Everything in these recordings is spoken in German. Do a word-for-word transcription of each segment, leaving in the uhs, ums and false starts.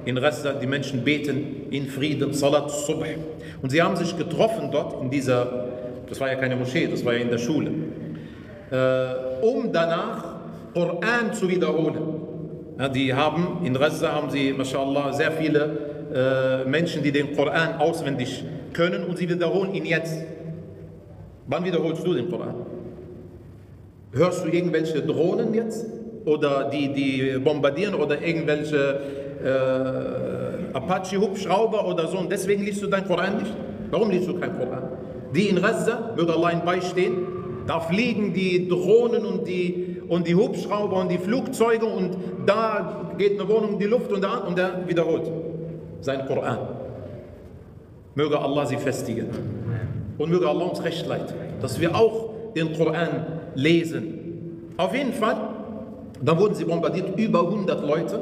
in Ressa, die Menschen beten in Frieden, Salat Subh. Und sie haben sich getroffen dort in dieser, das war ja keine Moschee, das war ja in der Schule, äh, um danach Koran zu wiederholen. Ja, die haben, in Ressa haben sie, mashallah, sehr viele äh, Menschen, die den Koran auswendig können und sie wiederholen ihn jetzt. Wann wiederholst du den Koran? Hörst du irgendwelche Drohnen jetzt? Oder die, die bombardieren oder irgendwelche äh, Apache-Hubschrauber oder so und deswegen liest du dein Koran nicht? Warum liest du kein Koran? Die in Ressa, möge Allah ihnen beistehen, da fliegen die Drohnen und die, und die Hubschrauber und die Flugzeuge und da geht eine Wohnung in die Luft und, da, und er wiederholt sein Koran. Möge Allah sie festigen und möge Allah uns recht leiten, dass wir auch den Koran lesen. Auf jeden Fall, dann wurden sie bombardiert, über hundert Leute.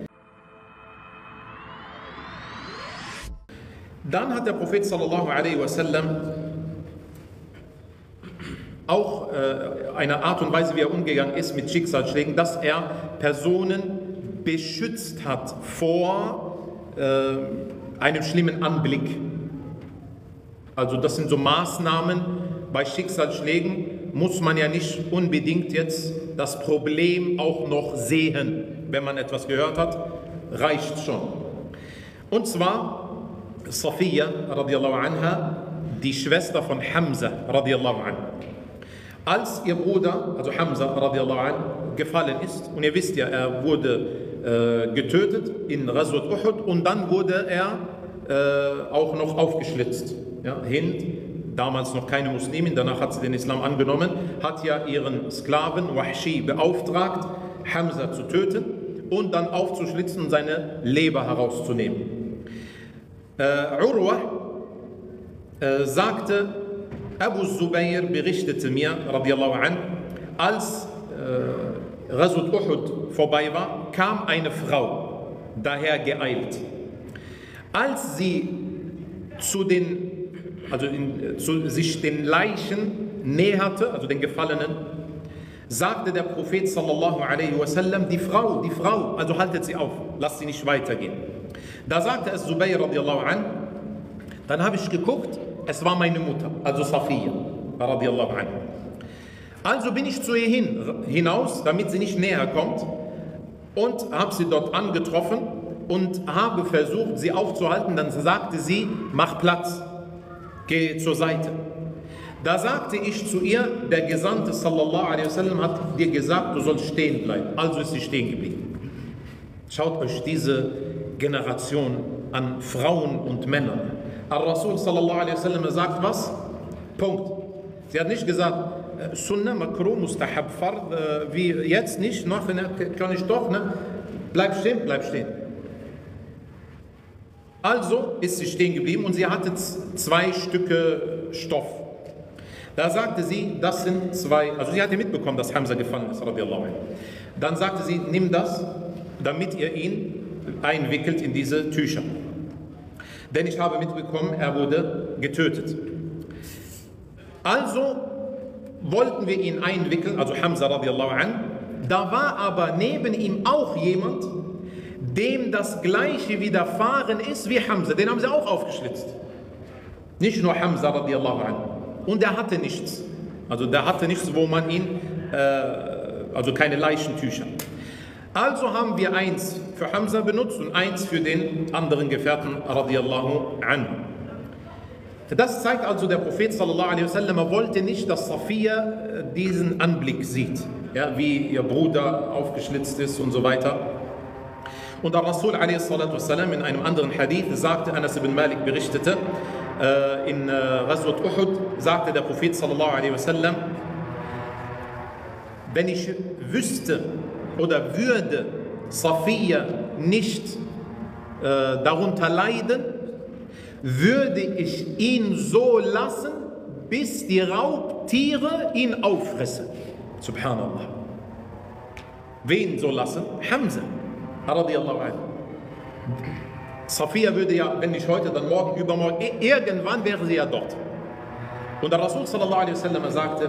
Dann hat der Prophet sallallahu alaihi wasallam auch äh, eine Art und Weise, wie er umgegangen ist mit Schicksalsschlägen, dass er Personen beschützt hat vor äh, einem schlimmen Anblick. Also das sind so Maßnahmen. Bei Schicksalsschlägen muss man ja nicht unbedingt jetzt das Problem auch noch sehen. Wenn man etwas gehört hat, reicht schon. Und zwar Safiya radiallahu anha, die Schwester von Hamza radiallahu anha. Als ihr Bruder, also Hamza radiallahu anhu, gefallen ist, und ihr wisst ja, er wurde äh, getötet in Ghazwat Uhud und dann wurde er äh, auch noch aufgeschlitzt. Ja, Hind, damals noch keine Muslimin, danach hat sie den Islam angenommen, hat ja ihren Sklaven Wahshi beauftragt, Hamza zu töten und dann aufzuschlitzen und seine Leber herauszunehmen. Äh, Urwa äh, sagte, Abu Zubayr berichtete mir, radiallahu an, als äh, Ghazwat Uhud vorbei war, kam eine Frau daher geeilt. Als sie zu den, also in, zu, sich den Leichen näherte, also den Gefallenen, sagte der Prophet sallallahu alaihi wasallam, die Frau, die Frau, also haltet sie auf, lasst sie nicht weitergehen. Da sagte es Zubayr radiallahu an, dann habe ich geguckt, es war meine Mutter, also Safiya radiallahu an. Also bin ich zu ihr hin, hinaus, damit sie nicht näher kommt, und habe sie dort angetroffen und habe versucht, sie aufzuhalten. Dann sagte sie, mach Platz, geh zur Seite. Da sagte ich zu ihr, der Gesandte sallallahu alaihi wasallam hat dir gesagt, du sollst stehen bleiben. Also ist sie stehen geblieben. Schaut euch diese Generation an Frauen und Männern. Al-Rasul sallallahu alaihi wasallam sagt was? Punkt. Sie hat nicht gesagt, Sunnah, Makruh, Mustahab, Fard, wie jetzt nicht, noch, kann ich doch, ne? Bleib stehen, bleib stehen. Also ist sie stehen geblieben und sie hatte zwei Stücke Stoff. Da sagte sie, das sind zwei, also sie hatte mitbekommen, dass Hamza gefallen ist, radiallahu anhu. Dann sagte sie, nimm das, damit ihr ihn einwickelt in diese Tücher. Denn ich habe mitbekommen, er wurde getötet. Also wollten wir ihn einwickeln, also Hamza radiallahu an. Da war aber neben ihm auch jemand, dem das Gleiche widerfahren ist wie Hamza. Den haben sie auch aufgeschlitzt. Nicht nur Hamza radiallahu an. Und er hatte nichts. Also der hatte nichts, wo man ihn, äh, also keine Leichentücher. Also haben wir eins für Hamza benutzt und eins für den anderen Gefährten radiallahu anhu. Das zeigt also, der Prophet sallallahu alaihi wasallam wollte nicht, dass Safiya diesen Anblick sieht, ja, wie ihr Bruder aufgeschlitzt ist und so weiter. Und der Rasul alaihi salatu wasallam in einem anderen Hadith sagte, Anas ibn Malik berichtete, äh, in äh, Ghazwat Uhud sagte der Prophet sallallahu alaihi wasallam, wenn ich wüsste oder würde Safiya nicht äh, darunter leiden, würde ich ihn so lassen, bis die Raubtiere ihn auffressen. Subhanallah. Wen so lassen? Hamza, radiallahu anhu. Safiya würde ja, wenn nicht heute, dann morgen, übermorgen, irgendwann wäre sie ja dort. Und der Rasul sallallahu alaihi wasallam sagte,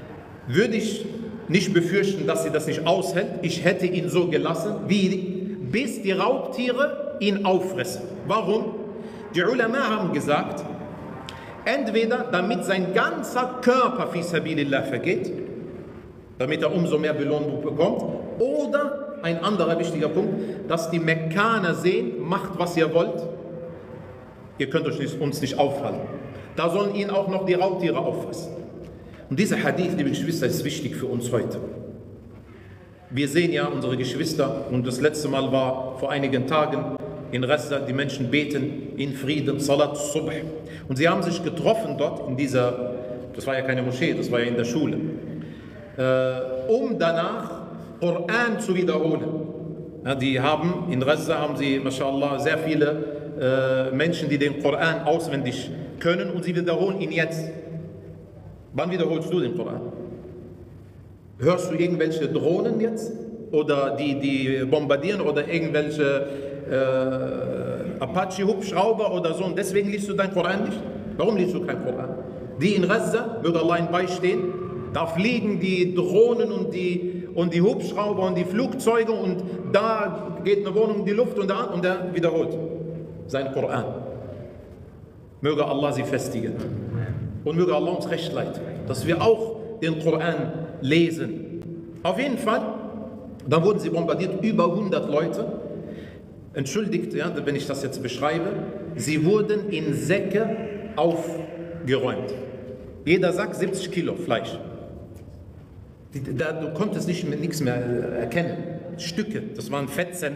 würde ich nicht befürchten, dass sie das nicht aushält, ich hätte ihn so gelassen, wie bis die Raubtiere ihn auffressen. Warum? Die Ulama haben gesagt, entweder damit sein ganzer Körper fi sabilillah vergeht, damit er umso mehr Belohnung bekommt, oder ein anderer wichtiger Punkt, dass die Mekkaner sehen, macht was ihr wollt, ihr könnt euch nicht, uns nicht aufhalten. Da sollen ihn auch noch die Raubtiere auffressen. Und dieser Hadith, liebe Geschwister, ist wichtig für uns heute. Wir sehen ja unsere Geschwister, und das letzte Mal war vor einigen Tagen in Ressa, die Menschen beten in Frieden, Salat Subh. Und sie haben sich getroffen dort in dieser, das war ja keine Moschee, das war ja in der Schule, äh, um danach Koran zu wiederholen. Ja, die haben, in Ressa haben sie, mashallah, sehr viele äh, Menschen, die den Koran auswendig können, und sie wiederholen ihn jetzt. Wann wiederholst du den Koran? Hörst du irgendwelche Drohnen jetzt? Oder die, die bombardieren oder irgendwelche äh, Apache-Hubschrauber oder so, und deswegen liest du dein Koran nicht? Warum liest du kein Koran? Die in Ressa, würde Allah ihnen beistehen, da fliegen die Drohnen und die, und die Hubschrauber und die Flugzeuge, und da geht eine Wohnung in die Luft, und, da, und er wiederholt sein Koran. Möge Allah sie festigen und möge Allah uns recht leiten, dass wir auch den Koran lesen. Auf jeden Fall, da wurden sie bombardiert, über hundert Leute. Entschuldigt, ja, wenn ich das jetzt beschreibe, sie wurden in Säcke aufgeräumt. Jeder Sack siebzig Kilo Fleisch. Da, du konntest nicht mehr, nichts mehr erkennen. Stücke, das waren Fetzen.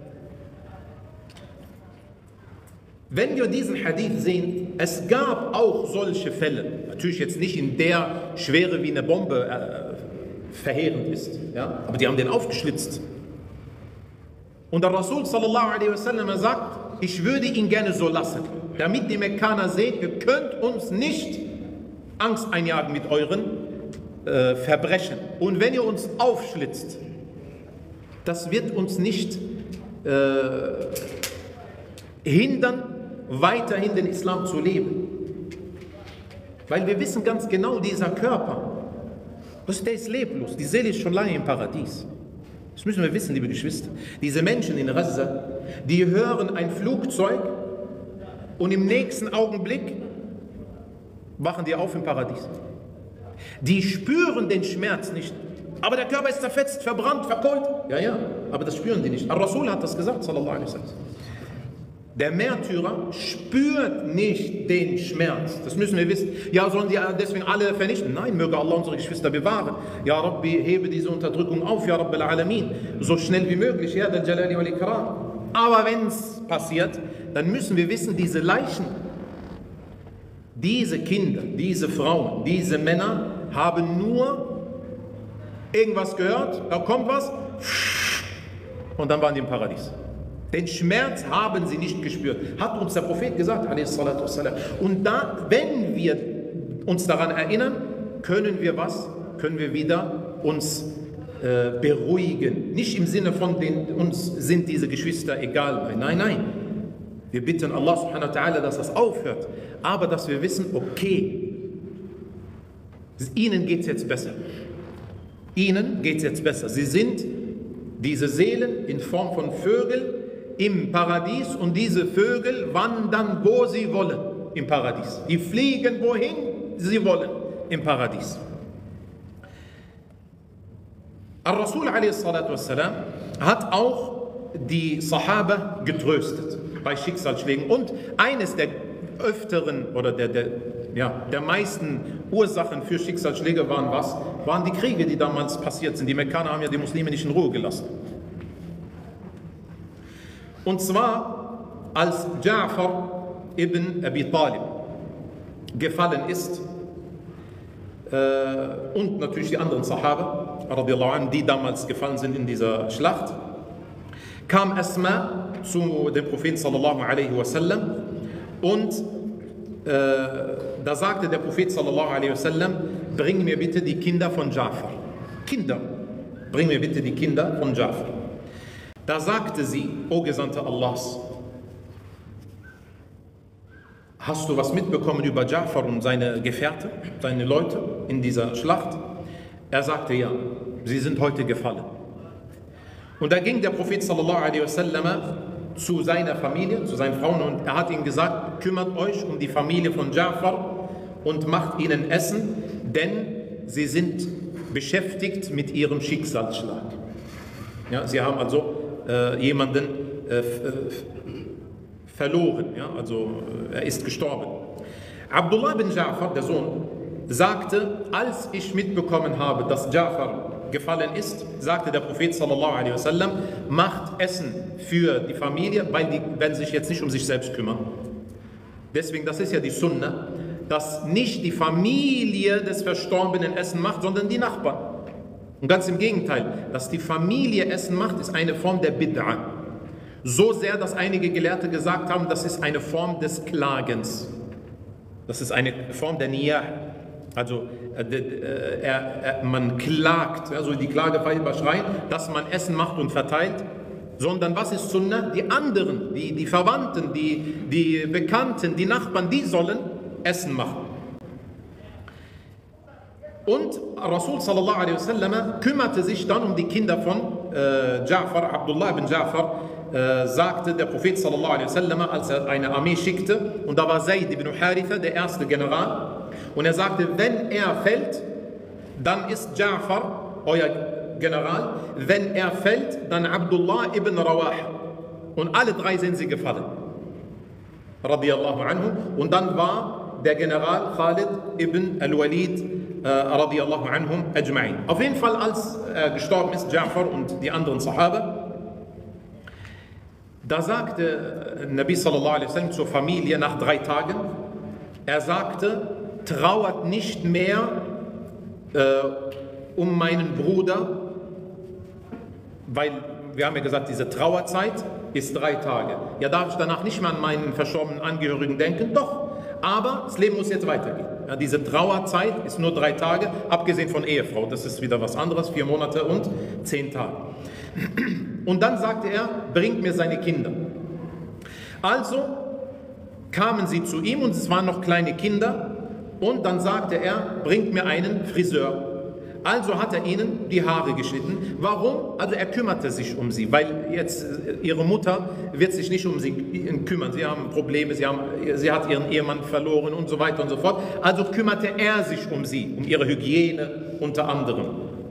Wenn wir diesen Hadith sehen, es gab auch solche Fälle, natürlich jetzt nicht in der Schwere, wie eine Bombe äh, verheerend ist, ja? Aber die haben den aufgeschlitzt. Und der Rasul sallallahu alaihi wasallam sagt, ich würde ihn gerne so lassen, damit die Mekkaner sehen, ihr könnt uns nicht Angst einjagen mit euren äh, Verbrechen. Und wenn ihr uns aufschlitzt, das wird uns nicht äh, hindern, weiterhin den Islam zu leben. Weil wir wissen ganz genau, dieser Körper, der ist leblos, die Seele ist schon lange im Paradies. Das müssen wir wissen, liebe Geschwister. Diese Menschen in Ressa, die hören ein Flugzeug und im nächsten Augenblick wachen die auf im Paradies. Die spüren den Schmerz nicht. Aber der Körper ist zerfetzt, verbrannt, verkohlt. Ja, ja, aber das spüren die nicht. Ar-Rasul hat das gesagt, sallallahu alaihi wasallam. Der Märtyrer spürt nicht den Schmerz. Das müssen wir wissen. Ja, sollen die deswegen alle vernichten? Nein, möge Allah unsere Geschwister bewahren. Ja, Rabbi, hebe diese Unterdrückung auf, ja Rabbil Alamin. So schnell wie möglich, ja, der Jalali wal Ikram. Aber wenn es passiert, dann müssen wir wissen, diese Leichen, diese Kinder, diese Frauen, diese Männer haben nur irgendwas gehört, da kommt was, und dann waren die im Paradies. Den Schmerz haben sie nicht gespürt, hat uns der Prophet gesagt, alaihi salatu wassalam. Und da, wenn wir uns daran erinnern, können wir was? Können wir wieder uns äh, beruhigen. Nicht im Sinne von, den, uns sind diese Geschwister egal. Nein, nein. Wir bitten Allah subhanahu wa ta'ala, dass das aufhört. Aber dass wir wissen, okay, ihnen geht es jetzt besser. Ihnen geht es jetzt besser. Sie sind diese Seelen in Form von Vögeln im Paradies, und diese Vögel wandern, wo sie wollen im Paradies. Die fliegen, wohin sie wollen im Paradies. Ar-Rasul a.s. hat auch die Sahaba getröstet bei Schicksalsschlägen. Und eines der öfteren oder der, der, ja, der meisten Ursachen für Schicksalsschläge waren was? Waren die Kriege, die damals passiert sind. Die Mekkaner haben ja die Muslime nicht in Ruhe gelassen. Und zwar, als Ja'far ibn Abi Talib gefallen ist, äh, und natürlich die anderen Sahaba, radiallahu anhu, die damals gefallen sind in dieser Schlacht, kam Asma zu dem Propheten sallallahu alaihi wasallam, und äh, da sagte der Prophet sallallahu alaihi wasallam, bring mir bitte die Kinder von Ja'far. Kinder, bring mir bitte die Kinder von Ja'far. Da sagte sie, o Gesandter Allahs, hast du was mitbekommen über Ja'far und seine Gefährten, seine Leute in dieser Schlacht? Er sagte, ja, sie sind heute gefallen. Und da ging der Prophet sallallahu alaihi wasallam zu seiner Familie, zu seinen Frauen, und er hat ihnen gesagt, kümmert euch um die Familie von Ja'far und macht ihnen Essen, denn sie sind beschäftigt mit ihrem Schicksalsschlag. Ja, sie haben also äh, jemanden äh, verloren, ja, also äh, er ist gestorben. Abdullah bin Ja'far, der Sohn, sagte, als ich mitbekommen habe, dass Ja'far gefallen ist, sagte der Prophet sallallahu alaihi wasallam, macht Essen für die Familie, weil die werden sich jetzt nicht um sich selbst kümmern. Deswegen, das ist ja die Sunna, dass nicht die Familie des Verstorbenen Essen macht, sondern die Nachbarn. Und ganz im Gegenteil, dass die Familie Essen macht, ist eine Form der Bid'a. So sehr, dass einige Gelehrte gesagt haben, das ist eine Form des Klagens. Das ist eine Form der Niyah. Also äh, er, er, man klagt, also die Klagefeile überschreien, dass man Essen macht und verteilt, sondern was ist Sunnah? Die anderen, die, die Verwandten, die, die Bekannten, die Nachbarn, die sollen Essen machen. Und Rasul sallallahu alaihi wasallam kümmerte sich dann um die Kinder von äh, Ja'far, Abdullah bin Ja'far, äh, sagte der Prophet sallallahu alaihi wasallam, als er eine Armee schickte, und da war Zayd ibn Haritha, der erste General, und er sagte, wenn er fällt, dann ist Ja'far euer General, wenn er fällt, dann Abdullah ibn Rawaha. Und alle drei sind sie gefallen. Radiyallahu anhu. Und dann war der General Khalid ibn al-Walid äh, radiyallahu anhum ajma'in. Auf jeden Fall, als er gestorben ist, Ja'far und die anderen Sahaba, da sagte Nabi sallallahu alaihi wasallam zur Familie nach drei Tagen, er sagte, trauert nicht mehr äh, um meinen Bruder, weil wir haben ja gesagt, diese Trauerzeit ist drei Tage. Ja, darf ich danach nicht mehr an meinen verstorbenen Angehörigen denken? Doch, aber das Leben muss jetzt weitergehen. Ja, diese Trauerzeit ist nur drei Tage, abgesehen von Ehefrau, das ist wieder was anderes, vier Monate und zehn Tage. Und dann sagte er, bringt mir seine Kinder. Also kamen sie zu ihm und es waren noch kleine Kinder. Und dann sagte er, bringt mir einen Friseur. Also hat er ihnen die Haare geschnitten. Warum? Also er kümmerte sich um sie, weil jetzt ihre Mutter wird sich nicht um sie kümmern. Sie haben Probleme, sie, haben, sie hat ihren Ehemann verloren und so weiter und so fort. Also kümmerte er sich um sie, um ihre Hygiene unter anderem.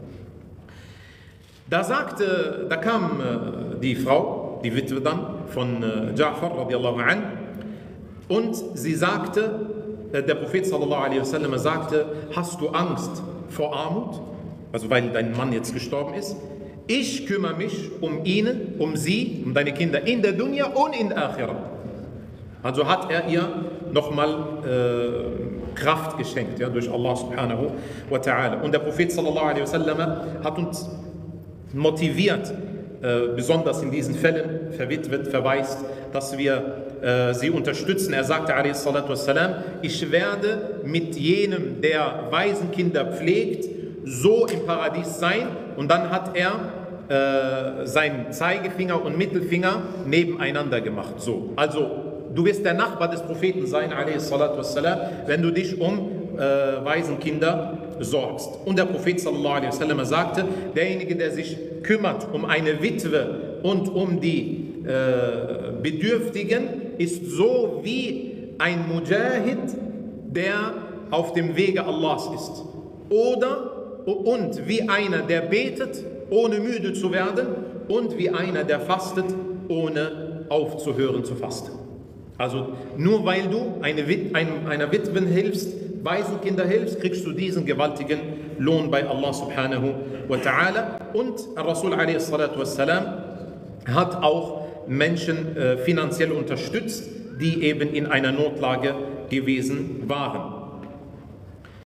Da sagte, da kam die Frau, die Witwe dann von Ja'far radiallahu an, und sie sagte, der Prophet sallallahu alaihi wasallam sagte, hast du Angst vor Armut? Also weil dein Mann jetzt gestorben ist. Ich kümmere mich um ihn, um sie, um deine Kinder in der Dunya und in der Akhirah. Also hat er ihr nochmal äh, Kraft geschenkt, ja, durch Allah subhanahu wa ta'ala. Und der Prophet sallallahu alaihi wasallam hat uns motiviert, äh, besonders in diesen Fällen, verwitwet, verwaist, dass wir äh, sie unterstützen. Er sagte, alaihi salatu wassalam, ich werde mit jenem, der Waisenkinder pflegt, so im Paradies sein. Und dann hat er äh, seinen Zeigefinger und Mittelfinger nebeneinander gemacht. So. Also, du wirst der Nachbar des Propheten sein, alaihi salatu wassalam, wenn du dich um äh, Waisenkinder sorgst. Und der Prophet sallallahu alaihi wasallam sagte, derjenige, der sich kümmert um eine Witwe und um die äh, Bedürftigen, ist so wie ein Mujahid, der auf dem Wege Allahs ist. Oder und wie einer, der betet, ohne müde zu werden, und wie einer, der fastet, ohne aufzuhören zu fasten. Also nur weil du eine Wit ein, einer Witwen hilfst, Waisenkinder hilfst, kriegst du diesen gewaltigen Lohn bei Allah subhanahu wa ta'ala. Und Rasul alaihi salatu wassalam hat auch Menschen äh, finanziell unterstützt, die eben in einer Notlage gewesen waren.